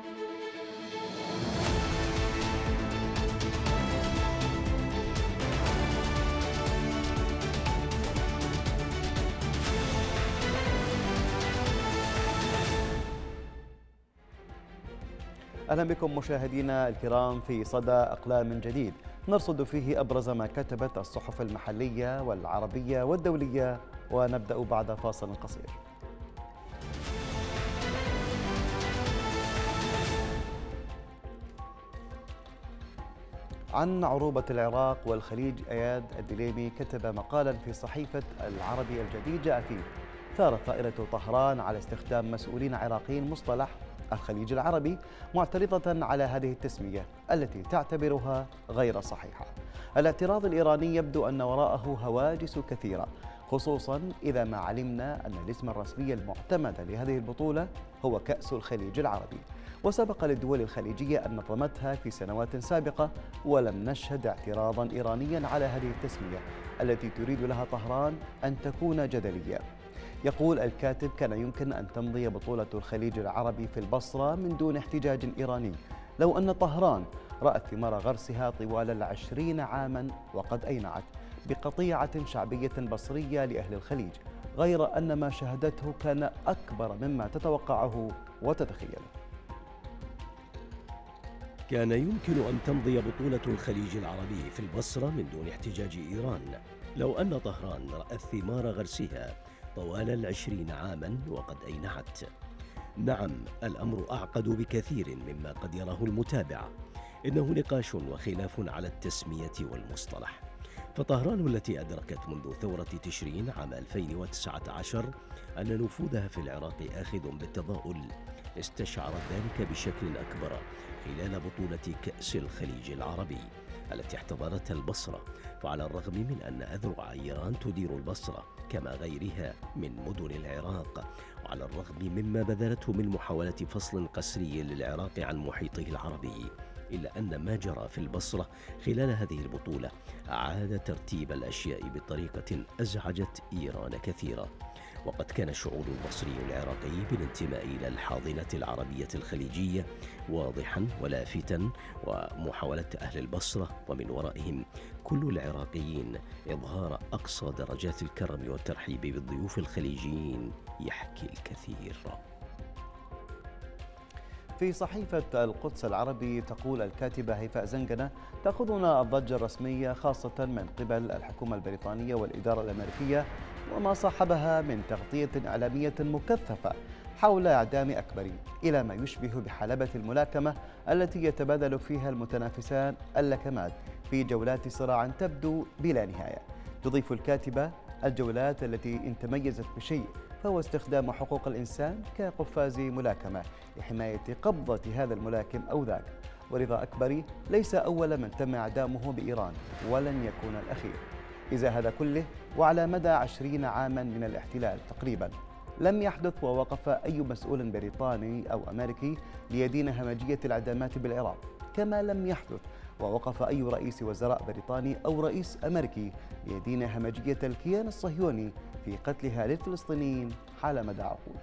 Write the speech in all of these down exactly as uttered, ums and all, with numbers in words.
أهلا بكم مشاهدينا الكرام في صدى أقلام جديد نرصد فيه أبرز ما كتبت الصحف المحلية والعربية والدولية، ونبدأ بعد فاصل قصير. عن عروبة العراق والخليج، إياد الدليمي كتب مقالا في صحيفة العربي الجديد جاء فيه: ثارت طائرة طهران على استخدام مسؤولين عراقيين مصطلح الخليج العربي، معترضة على هذه التسمية التي تعتبرها غير صحيحة. الاعتراض الإيراني يبدو أن وراءه هواجس كثيرة، خصوصا إذا ما علمنا أن الاسم الرسمي المعتمد لهذه البطولة هو كأس الخليج العربي، وسبق للدول الخليجية أن نظمتها في سنوات سابقة، ولم نشهد اعتراضا إيرانيا على هذه التسمية التي تريد لها طهران أن تكون جدلية. يقول الكاتب: كان يمكن أن تمضي بطولة الخليج العربي في البصرة من دون احتجاج إيراني لو أن طهران رأت ثمار غرسها طوال العشرين عاما وقد أينعت بقطيعة شعبية بصرية لأهل الخليج، غير أن ما شهدته كان أكبر مما تتوقعه وتتخيله. كان يمكن أن تمضي بطولة الخليج العربي في البصرة من دون احتجاج إيران لو أن طهران رأت ثمار غرسها طوال العشرين عاما وقد أينعت. نعم، الأمر أعقد بكثير مما قد يراه المتابع. إنه نقاش وخلاف على التسمية والمصطلح. فطهران التي أدركت منذ ثورة تشرين عام ألفين وتسعة عشر أن نفوذها في العراق آخذ بالتضاؤل، استشعرت ذلك بشكل أكبر خلال بطولة كأس الخليج العربي التي احتضنتها البصرة. فعلى الرغم من أن أذرع إيران تدير البصرة كما غيرها من مدن العراق، وعلى الرغم مما بذلته من محاولة فصل قسري للعراق عن محيطه العربي، إلا أن ما جرى في البصرة خلال هذه البطولة أعاد ترتيب الأشياء بطريقة أزعجت إيران كثيرا. وقد كان الشعور البصري العراقي بالانتماء إلى الحاضنة العربية الخليجية واضحا ولافتا، ومحاولة أهل البصرة ومن ورائهم كل العراقيين إظهار أقصى درجات الكرم والترحيب بالضيوف الخليجيين يحكي الكثير. في صحيفة القدس العربي تقول الكاتبة هيفاء زنقنة: تأخذنا الضجة الرسمية خاصة من قبل الحكومة البريطانية والإدارة الأمريكية وما صاحبها من تغطية إعلامية مكثفة حول إعدام أكبري، إلى ما يشبه بحلبة الملاكمة التي يتبادل فيها المتنافسان اللكمات في جولات صراع تبدو بلا نهاية. تضيف الكاتبة: الجولات التي إن تميزت بشيء فهو استخدام حقوق الإنسان كقفاز ملاكمة لحماية قبضة هذا الملاكم أو ذاك، ورضا أكبري ليس أول من تم إعدامه بإيران ولن يكون الأخير. إذا هذا كله وعلى مدى عشرين عاما من الاحتلال تقريبا لم يحدث ووقف أي مسؤول بريطاني أو أمريكي ليدين همجية الإعدامات بالعراق، كما لم يحدث ووقف أي رئيس وزراء بريطاني أو رئيس أمريكي ليدين همجية الكيان الصهيوني في قتلها للفلسطينيين حال مدى عقود.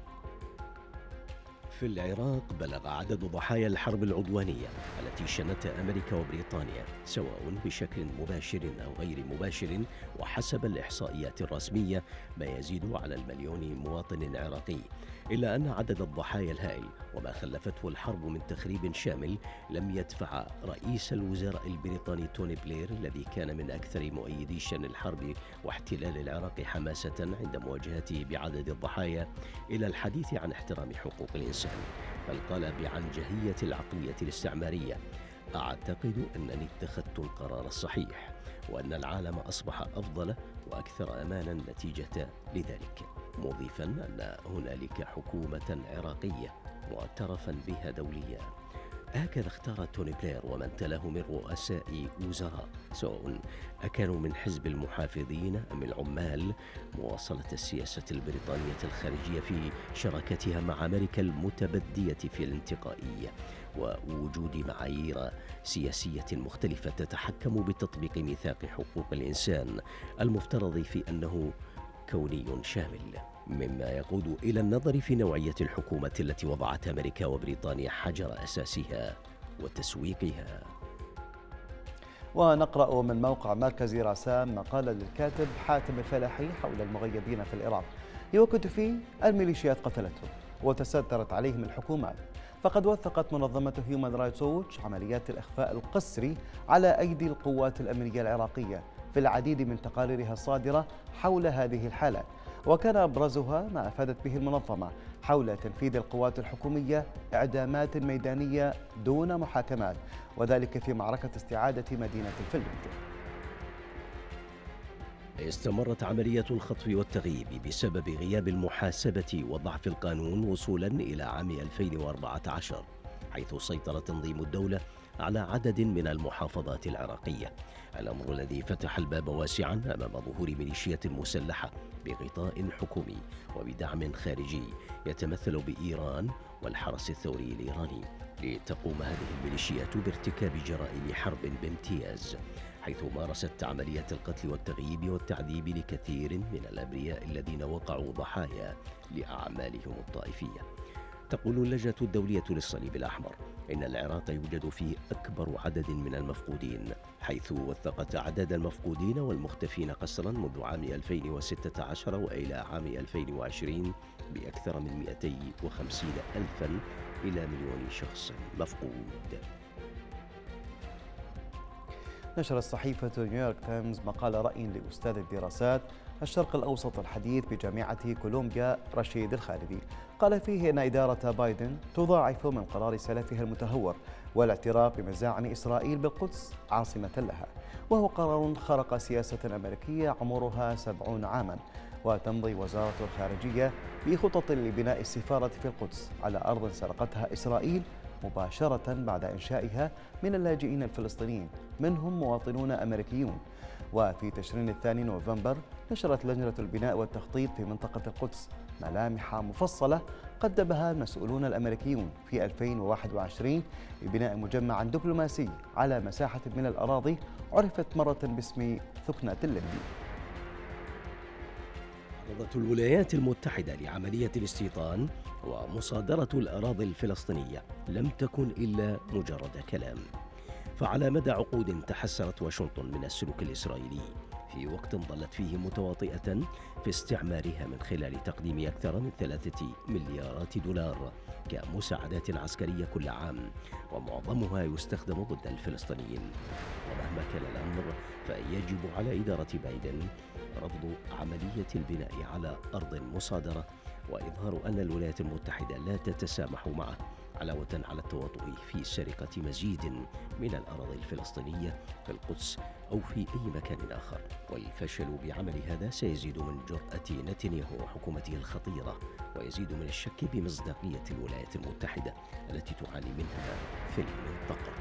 في العراق بلغ عدد ضحايا الحرب العدوانية التي شنتها أمريكا وبريطانيا سواء بشكل مباشر أو غير مباشر، وحسب الإحصائيات الرسمية ما يزيد على المليون مواطن عراقي، إلا أن عدد الضحايا الهائل وما خلفته الحرب من تخريب شامل لم يدفع رئيس الوزراء البريطاني توني بلير، الذي كان من أكثر مؤيدي شن الحرب واحتلال العراق حماسة عند مواجهته بعدد الضحايا، إلى الحديث عن احترام حقوق الإنسان، بل قال بعجهية العقلية الاستعمارية: أعتقد أنني اتخذت القرار الصحيح، وأن العالم أصبح أفضل وأكثر أمانا نتيجة لذلك، مضيفا أن هنالك حكومة عراقية معترفا بها دوليا. هكذا اختار توني بلير ومن تلاه من رؤساء وزراء سواء أكانوا من حزب المحافظين أم العمال مواصلة السياسة البريطانية الخارجية في شراكتها مع أمريكا المتبدية في الانتقائية، ووجود معايير سياسية مختلفة تتحكم بتطبيق ميثاق حقوق الإنسان المفترض في أنه كوني شامل، مما يقود إلى النظر في نوعية الحكومة التي وضعت أمريكا وبريطانيا حجر أساسها وتسويقها. ونقرأ من موقع مركز راسام مقالا للكاتب حاتم الفلاحي حول المغيبين في العراق يؤكد فيه الميليشيات قتلتهم وتسترت عليهم الحكومات. فقد وثقت منظمة هيومان رايتس ووتش عمليات الإخفاء القسري على أيدي القوات الأمنية العراقية في العديد من تقاريرها الصادرة حول هذه الحالات، وكان أبرزها ما أفادت به المنظمة حول تنفيذ القوات الحكومية إعدامات ميدانية دون محاكمات، وذلك في معركة استعادة مدينة الفلوج. استمرت عملية الخطف والتغييب بسبب غياب المحاسبة وضعف القانون وصولا إلى عام ألفين وأربعة عشر، حيث سيطر تنظيم الدولة على عدد من المحافظات العراقية، الأمر الذي فتح الباب واسعا أمام ظهور ميليشيات مسلحة بغطاء حكومي وبدعم خارجي يتمثل بإيران والحرس الثوري الإيراني، لتقوم هذه الميليشيات بارتكاب جرائم حرب بامتياز، حيث مارست عملية القتل والتغييب والتعذيب لكثير من الأبرياء الذين وقعوا ضحايا لأعمالهم الطائفية. تقول اللجنة الدولية للصليب الأحمر إن العراق يوجد فيه أكبر عدد من المفقودين، حيث وثقت أعداد المفقودين والمختفين قسرا منذ عام ألفين وستة عشر وإلى عام ألفين وعشرين بأكثر من مئتين وخمسين ألفا إلى مليون شخص مفقود. نشرت صحيفة نيويورك تايمز مقال رأي لأستاذ الدراسات الشرق الأوسط الحديث بجامعة كولومبيا رشيد الخالدي، قال فيه إن إدارة بايدن تضاعف من قرار سلفها المتهور والاعتراف بمزاعم إسرائيل بالقدس عاصمة لها، وهو قرار خرق سياسة أمريكية عمرها سبعون عاما، وتمضي وزارة الخارجية بخطط لبناء السفارة في القدس على أرض سرقتها إسرائيل مباشرة بعد إنشائها من اللاجئين الفلسطينيين منهم مواطنون أمريكيون. وفي تشرين الثاني نوفمبر نشرت لجنة البناء والتخطيط في منطقة القدس ملامح مفصلة قدمها المسؤولون الأمريكيون في ألفين وواحد وعشرين لبناء مجمع دبلوماسي على مساحة من الأراضي عرفت مرة باسم ثكنة الليمبي. عرضت الولايات المتحدة لعملية الاستيطان ومصادرة الأراضي الفلسطينية لم تكن إلا مجرد كلام، فعلى مدى عقود تحسرت واشنطن من السلوك الإسرائيلي في وقت ظلت فيه متواطئة في استعمارها من خلال تقديم أكثر من ثلاثة مليارات دولار كمساعدات عسكرية كل عام، ومعظمها يستخدم ضد الفلسطينيين. ومهما كان الأمر فيجب على إدارة بايدن رفض عملية البناء على أرض مصادرة، وإظهار أن الولايات المتحدة لا تتسامح معه، علاوة على التواطؤ في سرقة مزيد من الأراضي الفلسطينية في القدس أو في أي مكان آخر. والفشل بعمل هذا سيزيد من جرأة نتنياهو وحكومته الخطيرة، ويزيد من الشك بمصداقية الولايات المتحدة التي تعاني منها في المنطقة.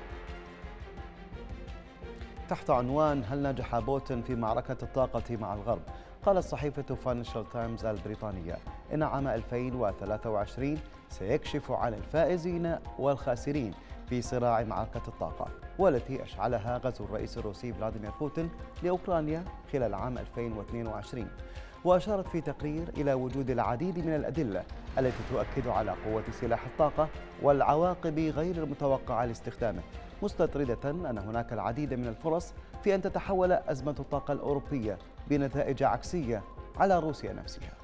تحت عنوان هل نجح بوتين في معركة الطاقة مع الغرب؟ قالت صحيفة فاينانشال تايمز البريطانية إن عام ألفين وثلاثة وعشرين سيكشف عن الفائزين والخاسرين في صراع معركة الطاقة، والتي أشعلها غزو الرئيس الروسي فلاديمير بوتين لأوكرانيا خلال عام ألفين واثنين وعشرين. وأشارت في تقرير إلى وجود العديد من الأدلة التي تؤكد على قوة سلاح الطاقة والعواقب غير المتوقعة لاستخدامه، مستطردة أن هناك العديد من الفرص في أن تتحول أزمة الطاقة الأوروبية بنتائج عكسية على روسيا نفسها.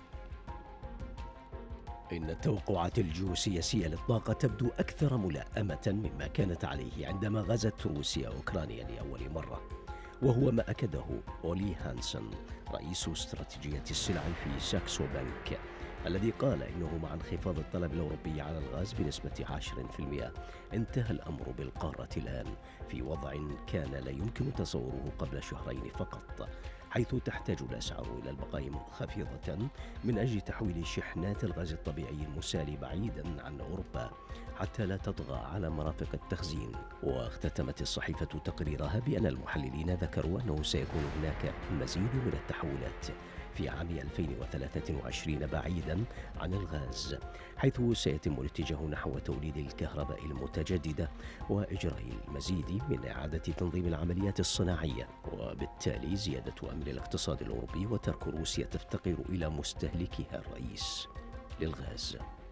إن التوقعات الجيوسياسية للطاقة تبدو أكثر ملائمة مما كانت عليه عندما غزت روسيا أوكرانيا لأول مرة، وهو ما أكده أولي هانسن رئيس استراتيجية السلع في ساكسو بنك، الذي قال إنه مع انخفاض الطلب الأوروبي على الغاز بنسبة عشرة بالمئة انتهى الأمر بالقارة الآن في وضع كان لا يمكن تصوره قبل شهرين فقط، حيث تحتاج الأسعار إلى البقاء منخفضة من أجل تحويل شحنات الغاز الطبيعي المسال بعيدا عن أوروبا، حتى لا تطغى على مرافق التخزين. واختتمت الصحيفة تقريرها بأن المحللين ذكروا أنه سيكون هناك مزيد من التحولات في عام ألفين وثلاثة وعشرين بعيدا عن الغاز، حيث سيتم الاتجاه نحو توليد الكهرباء المتجددة وإجراء المزيد من إعادة تنظيم العمليات الصناعية، وبالتالي زيادة أمن الاقتصاد الأوروبي وترك روسيا تفتقر إلى مستهلكها الرئيس للغاز.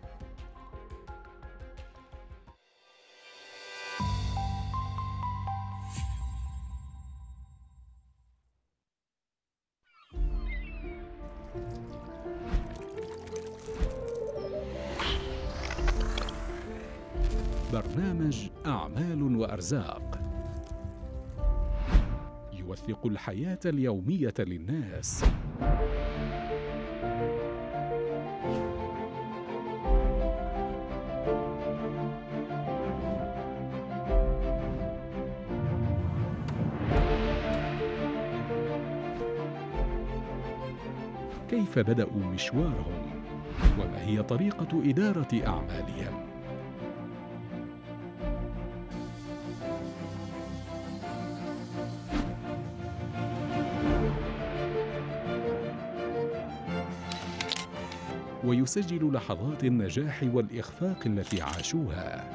برنامج أعمال وأرزاق يوثق الحياة اليومية للناس. كيف بدأوا مشوارهم؟ وما هي طريقة إدارة أعمالهم؟ ويسجل لحظات النجاح والإخفاق التي عاشوها.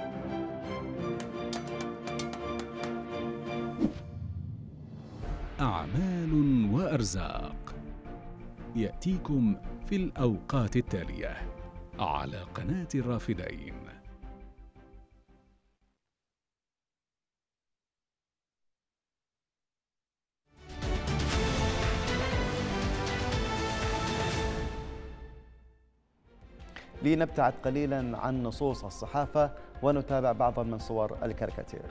أعمال وأرزاق يأتيكم في الأوقات التالية على قناة الرافدين. لنبتعد قليلا عن نصوص الصحافة ونتابع بعضا من صور الكاريكاتير.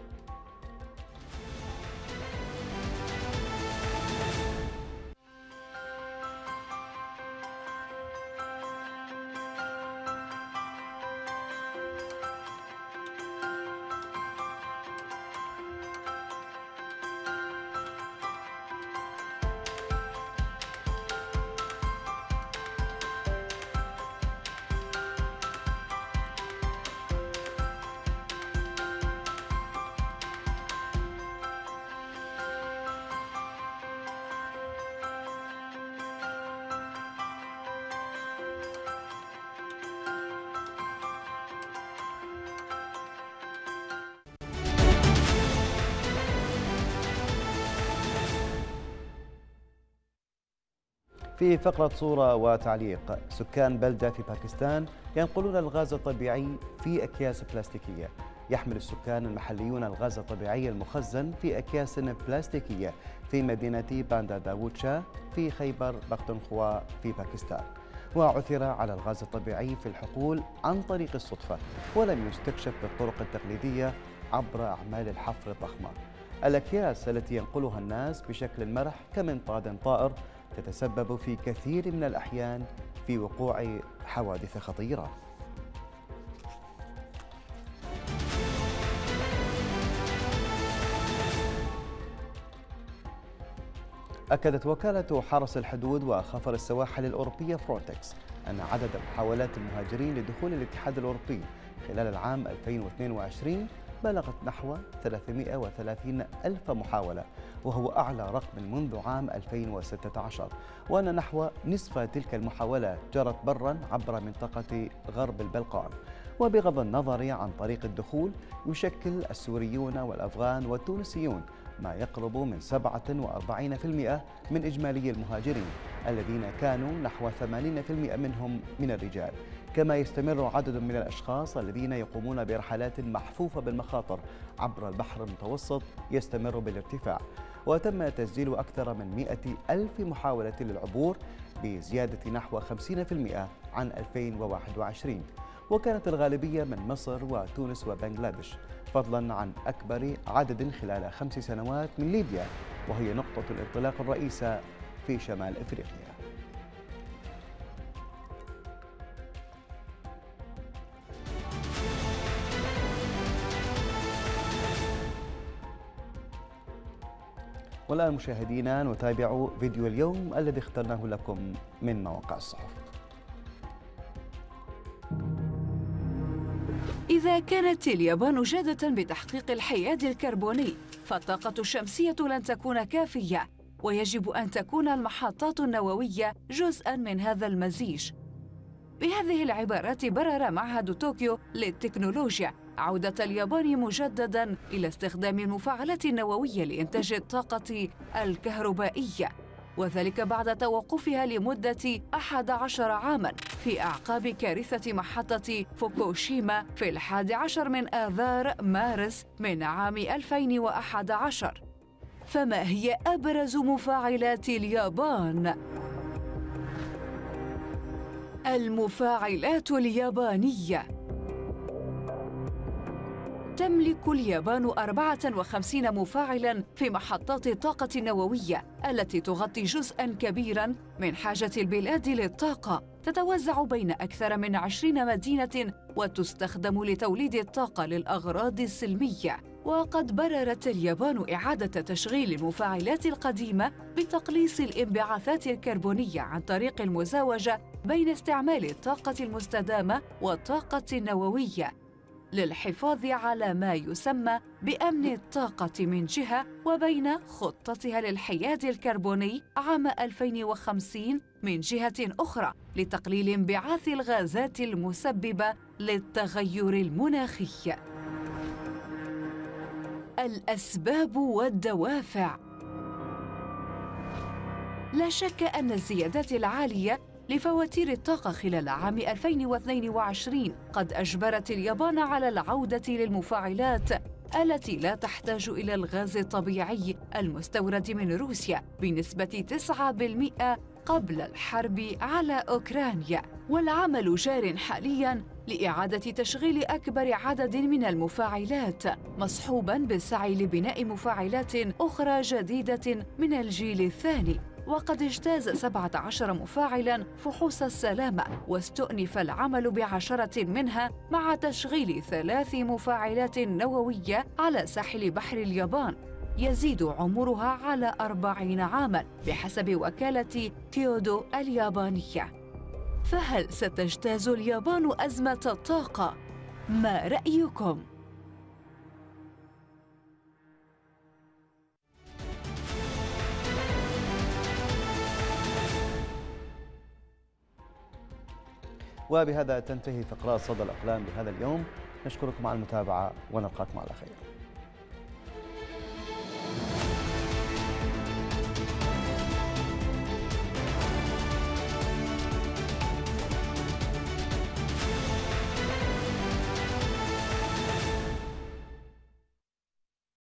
في فقرة صورة وتعليق، سكان بلدة في باكستان ينقلون الغاز الطبيعي في أكياس بلاستيكية. يحمل السكان المحليون الغاز الطبيعي المخزن في أكياس بلاستيكية في مدينة باندا داوود في خيبر بختونخوا في باكستان. وعثر على الغاز الطبيعي في الحقول عن طريق الصدفة، ولم يستكشف بالطرق التقليدية عبر أعمال الحفر الضخمة. الأكياس التي ينقلها الناس بشكل مرح كمنطاد طائر تتسبب في كثير من الأحيان في وقوع حوادث خطيرة. أكدت وكالة حرس الحدود وخفر السواحل الأوروبية فرونتكس أن عدد محاولات المهاجرين لدخول الاتحاد الأوروبي خلال العام ألفين واثنين وعشرين بلغت نحو ثلاثمئة وثلاثين ألف محاولة، وهو أعلى رقم منذ عام ألفين وستة عشر، وأن نحو نصف تلك المحاولات جرت برا عبر منطقة غرب البلقان. وبغض النظر عن طريق الدخول، يشكل السوريون والأفغان والتونسيون ما يقرب من سبعة وأربعين بالمئة من إجمالي المهاجرين، الذين كانوا نحو ثمانين بالمئة منهم من الرجال. كما يستمر عدد من الأشخاص الذين يقومون برحلات محفوفة بالمخاطر عبر البحر المتوسط يستمر بالارتفاع، وتم تسجيل أكثر من مئة ألف محاولة للعبور بزيادة نحو خمسين بالمئة عن ألفين وواحد وعشرين، وكانت الغالبية من مصر وتونس وبنغلاديش، فضلا عن أكبر عدد خلال خمس سنوات من ليبيا، وهي نقطة الانطلاق الرئيسة في شمال إفريقيا. والآن مشاهدينا نتابع فيديو اليوم الذي اخترناه لكم من مواقع الصحف. إذا كانت اليابان جادة بتحقيق الحياد الكربوني، فالطاقة الشمسية لن تكون كافية، ويجب أن تكون المحطات النووية جزءاً من هذا المزيج. بهذه العبارات برر معهد طوكيو للتكنولوجيا عودة اليابان مجدداً إلى استخدام المفاعلات النووية لإنتاج الطاقة الكهربائية، وذلك بعد توقفها لمدة أحد عشر عاماً في أعقاب كارثة محطة فوكوشيما في الحادي عشر من آذار مارس من عام ألفين وأحد عشر. فما هي أبرز مفاعلات اليابان؟ المفاعلات اليابانية. تملك اليابان أربعة وخمسين مفاعلاً في محطات الطاقة النووية التي تغطي جزءاً كبيراً من حاجة البلاد للطاقة، تتوزع بين أكثر من عشرين مدينة وتستخدم لتوليد الطاقة للأغراض السلمية. وقد بررت اليابان إعادة تشغيل المفاعلات القديمة بتقليص الانبعاثات الكربونية عن طريق المزاوجة بين استعمال الطاقة المستدامة والطاقة النووية للحفاظ على ما يسمى بأمن الطاقة من جهة، وبين خطتها للحياد الكربوني عام ألفين وخمسين من جهة أخرى لتقليل انبعاث الغازات المسببة للتغير المناخي. الأسباب والدوافع. لا شك أن الزيادات العالية لفواتير الطاقة خلال عام ألفين واثنين وعشرين قد أجبرت اليابان على العودة للمفاعلات التي لا تحتاج إلى الغاز الطبيعي المستورد من روسيا بنسبة تسعة بالمئة قبل الحرب على أوكرانيا، والعمل جار حالياً لإعادة تشغيل أكبر عدد من المفاعلات، مصحوباً بالسعي لبناء مفاعلات أخرى جديدة من الجيل الثاني. وقد اجتاز سبعة عشر مفاعلاً فحوص السلامة، واستؤنف العمل بعشرة منها مع تشغيل ثلاث مفاعلات نووية على ساحل بحر اليابان يزيد عمرها على أربعين عاماً بحسب وكالة كيودو اليابانية. فهل ستجتاز اليابان أزمة الطاقة؟ ما رأيكم؟ وبهذا تنتهي فقرات صدى الأقلام بهذا اليوم. نشكركم على المتابعة ونلقاكم على خير.